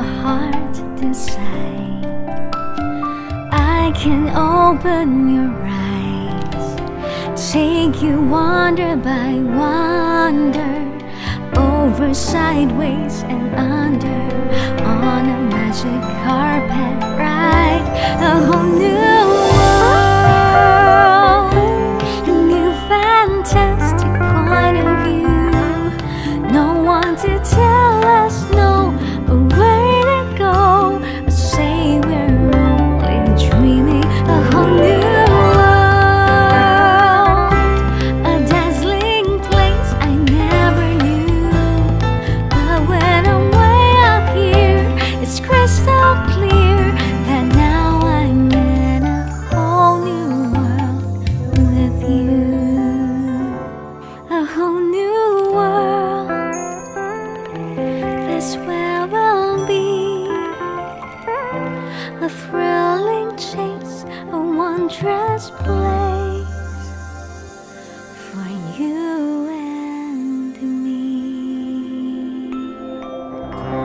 heart to decide. I can open your eyes, take you wonder by wonder, over, sideways and under, on a magic carpet ride, a whole new world, a new fantastic point of view. No one to tell us no, or where to go, or say we're only dreaming. A whole new world, a dazzling place I never knew. But when I'm way up here, it's crystal clear that now I'm in a whole new world with you. A whole new world, that's where we'll be. A thrilling chase, a wondrous place for you and me.